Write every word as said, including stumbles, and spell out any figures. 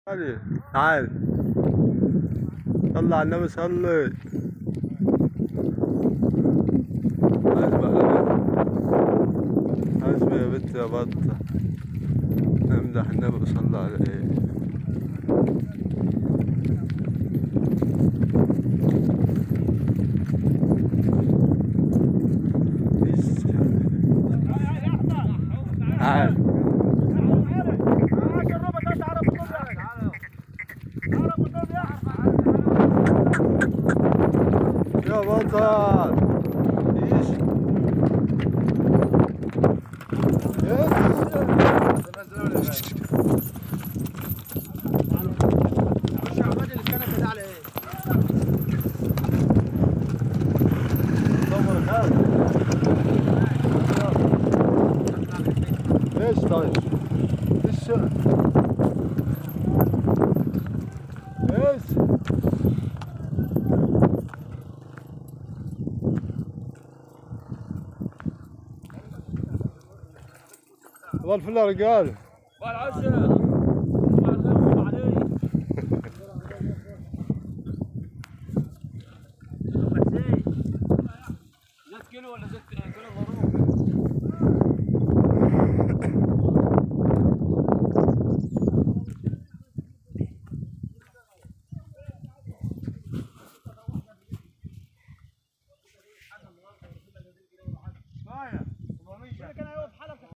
تعال تعال، صلى على النبي صلي. حاسبة يا بنت يا بطة، امدح النبي وصلى عليه. تعال يا بطل، ايش ايش طيب ايش ايش والله الفل يا رجال. والعسل زيت كيلو ولا زيت كيلو